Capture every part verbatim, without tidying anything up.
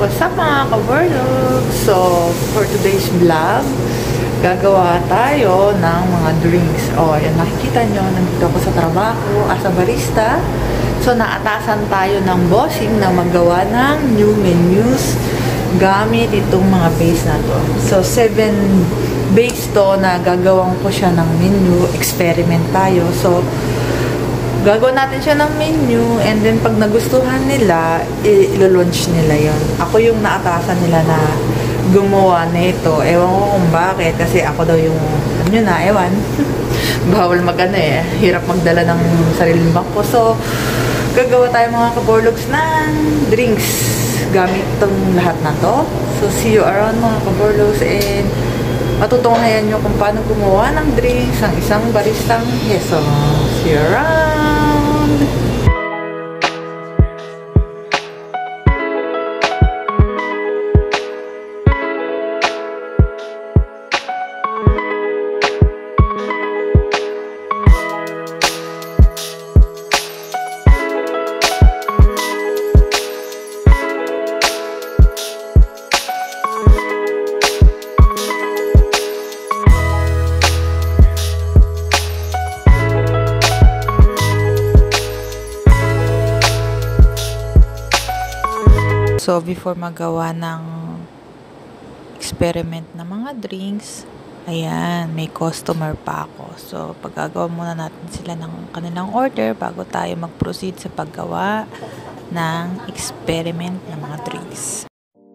what's up mga kavorlogs? So, for today's vlog, gagawa tayo ng mga drinks. O, yan, nakikita nyo, nandito ako sa trabaho as a barista. So, naatasan tayo ng bossing na maggawa ng new menus gamit itong mga base na to. So, seven base to na gagawang ko siya ng menu. Experiment tayo. So, gagawin natin siya ng menu, and then pag nagustuhan nila, ilo-launch nila yon. Ako yung naatasan nila na gumawa nito. Ewan ko kung bakit, kasi ako daw yung, ano yun na, ewan. Bawal mag-ano eh. Hirap magdala ng sariling bangko. So, gagawa tayo mga kavorlogs ng drinks gamit itong lahat na to. So, see you around mga kavorlogs, and matutunayan nyo kung paano gumawa ng drinks ang isang baristang yeso. See you around! So, before magawa ng experiment na mga drinks, ayan, may customer pa ako. So, paggagawa muna natin sila ng kanilang order bago tayo mag-proceed sa paggawa ng experiment na mga drinks.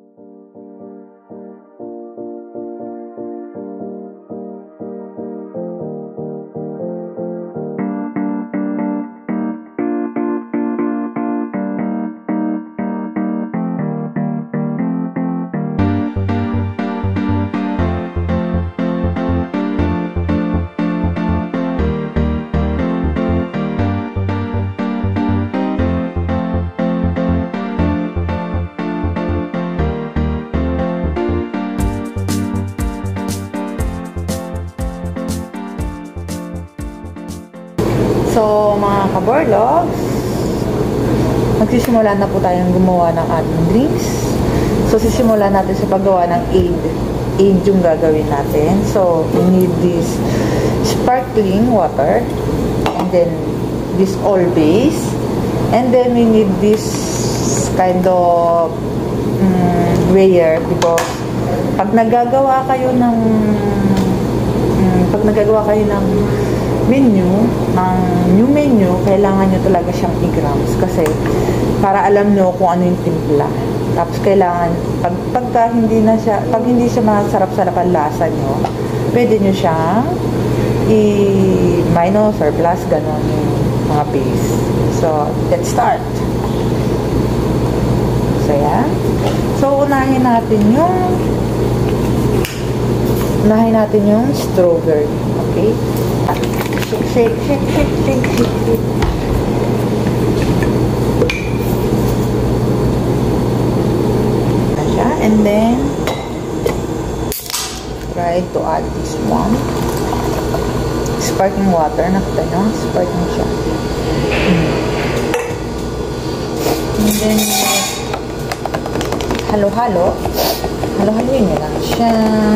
So, mga kavorlogs, magsisimula na po tayong gumawa ng ating drinks. So, sisimulan natin sa paggawa ng aid. Aid yung gagawin natin. So, we need this sparkling water, and then this all base, and then we need this kind of um, weigher, because pag nagagawa kayo ng um, pag nagagawa kayo ng menu, ng new menu, kailangan nyo talaga siyang i-grams kasi para alam nyo kung ano yung timpla. Tapos kailangan, pag, pagka hindi na siya, pag hindi siya masarap sa lasa nyo, pwede nyo siyang i-minus or plus, ganon yung mga base. So, let's start. So, yan. So, unahin natin yung unahin natin yung strawberry. Okay? Shake, shake, shake, shake, shake, shake, shake. And then try to add this one. Sparkling water. Nakita nyo? Sparkling siya. Hmm. And then halo-halo. Halo-haloin nyo lang siya.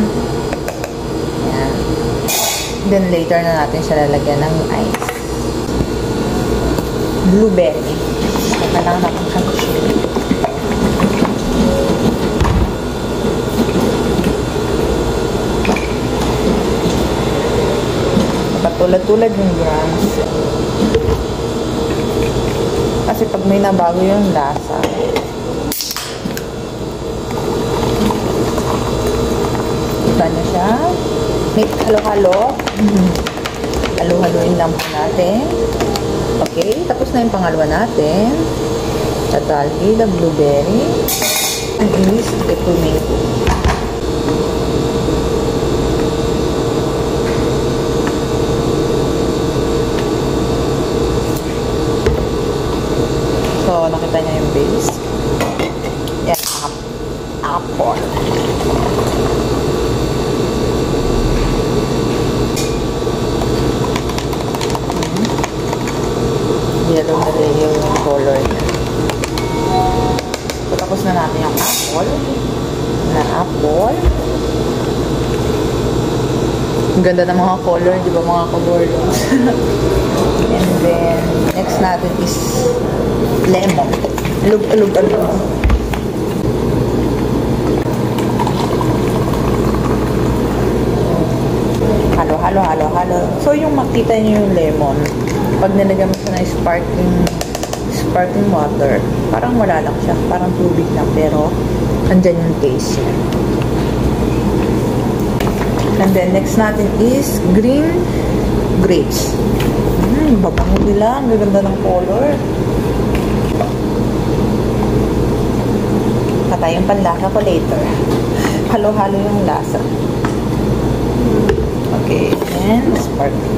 Yan. Then, later na natin siya lalagyan ng ice. Blueberry. So, kailangan natin siyang chili. Patulad-tulad yung grams. Kasi pag may nabago yung lasa, kita nyo siya. May halo-halo. Halo-haloin lang po natin. Okay, tapos na yung pangalawa natin. Tatalgi, the blueberry. And is the tomato. So, nakita niya yung base. Yan, apple. Yellow na rin yung color niya. So, tapos na natin yung apple. Na apple. Ang ganda ng mga color, di ba mga kavorlogs? And then, next natin is lemon. Alug, alug, alug. Halo, halo, halo, halo. So, yung makita nyo yung lemon, pag nilagyan mo siya ng sparkling, sparkling water, parang wala lang siya. Parang tubig lang, pero andyan yung taste niya. And then, next natin is green grapes. Hmm, babango nila. Ang ganda ng color. Patay yung panlasa ko later. Halo-halo yung lasa. Okay, and sparkling.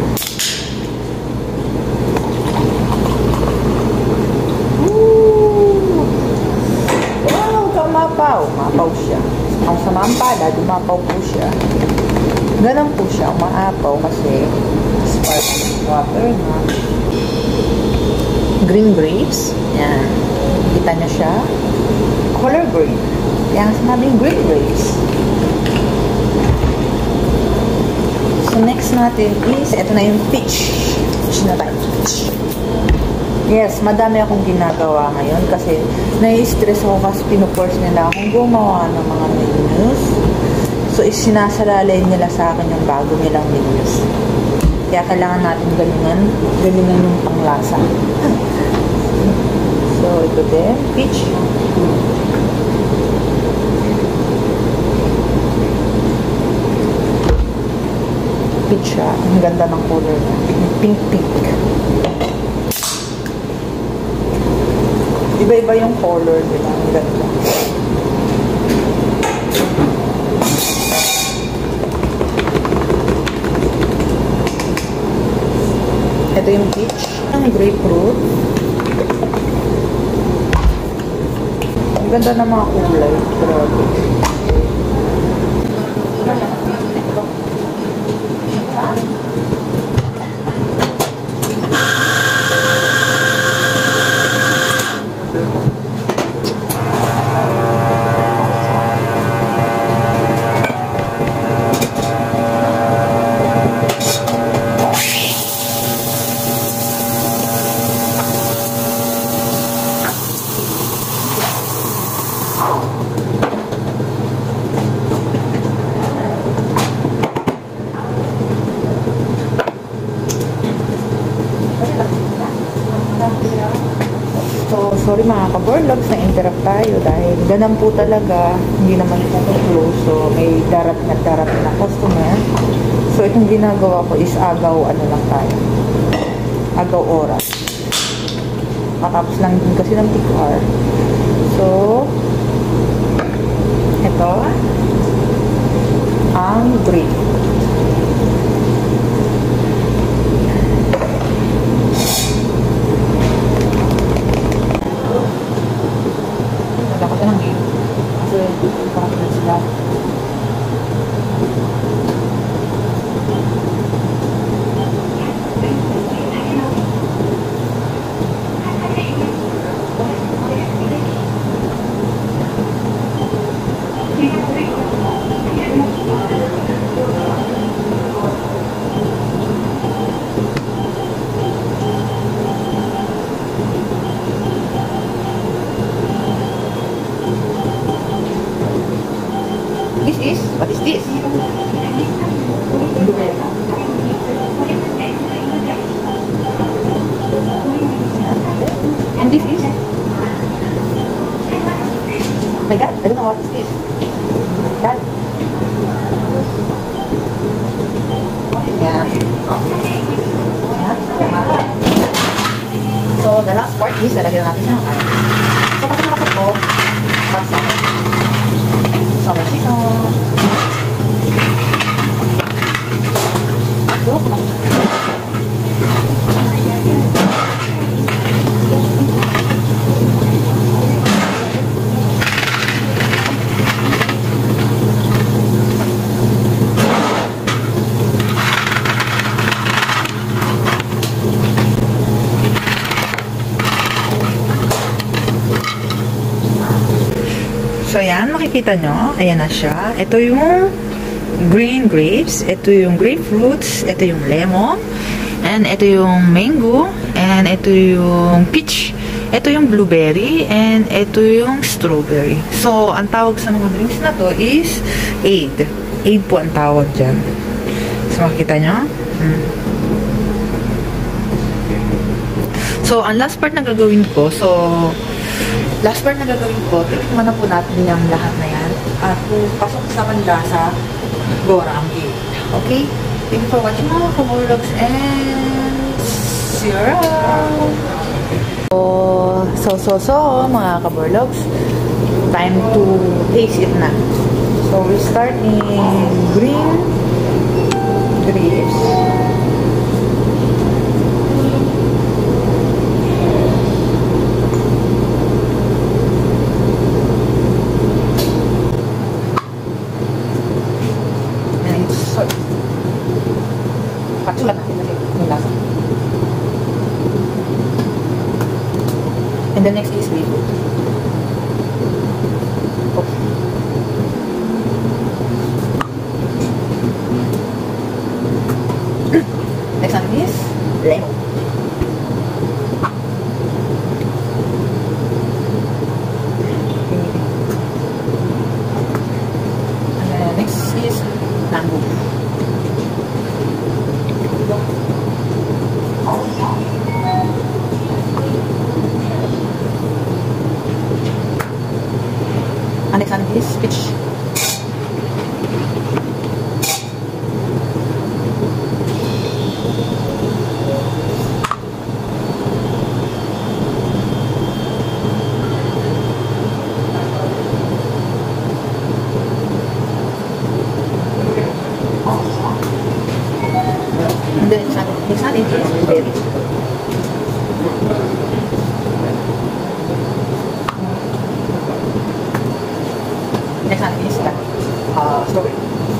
Ooh! Wow, kamapaw. Mapaw siya. Ang samampala, dumapaw po siya. Ganun po siya, umaapaw kasi sparkling water na. Green grapes. Yan. Kita niyo siya. Color green. Yan, sinabing green grapes. So, next natin is, ito na yung peach. Peach na tayo. Peach. Yes, madami akong ginagawa ngayon kasi nai-stress ako kasi pinuforce nila akong gumawa ng mga menus. So, isinasalalay nila sa akin yung bago nilang menus. Kaya kailangan natin galingan, galingan yung panglasa. So, ito din, peach. Peach siya. Ang ganda ng color niya. Pink, pink. Iba-iba yung color nila. Ang ganda. Ito yung peach. Ang grapefruit. Ang ganda ng mga kulay. Grabe. So, sorry mga kavorlogs, na-interrupt tayo dahil ganun po talaga, hindi naman po close. So, may darat na darat na customer. So, itong ginagawa ko is agaw, ano lang tayo, agaw oras. Matapos lang din kasi ng peak hour. So, ito, ang grape. This is, what is this? And this is? Oh my God, I don't know what is this. God. Yeah. So, the last part is, lalagyan natin siya. So, kasi nakasap ko, pagsa. So, masito. So, yan. ayan, makikita nyo. Ayan na siya. Ito yung green grapes. Ito yung grapefruits. Ito yung lemon. And ito yung mango. And ito yung peach. Ito yung blueberry. And ito yung strawberry. So, ang tawag sa mga drinks na to is aid. Aid po ang tawag dyan. So, makikita nyo. Hmm. So, ang last part na gagawin ko, so, last part na gagawin ko, tikman na po natin yung lahat na yan. At pasok sa panlasa, gawa ang cake. Okay? Thank you for watching mga kavorlogs and see you around! So, so, so, mga kavorlogs, time to taste it na. So, we start in green grapes. Patsulan natin kasi yung lasa. And the next is grapefruit. Okay. Next one is lemon. And then next is mango. And next one is peach. And then next one, next one is blueberry. Next one is uh, strawberry.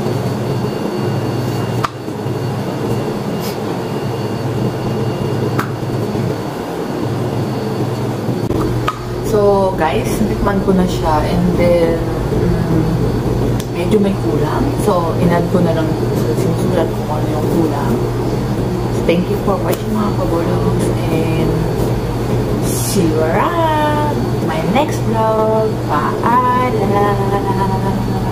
So guys, natikman ko na siya and then um, medyo may kulang. So in-add ko na lang, sinusulat ko kung ano yung kulang. So, thank you for watching mga kavorlogs and see you around my next vlog. Paalam!